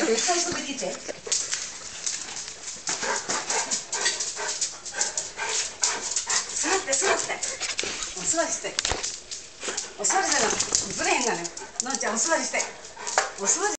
で最速できて。座って座って。お座りして。お座りせな。ずれへんがね。のんちゃんお座りして。お座り。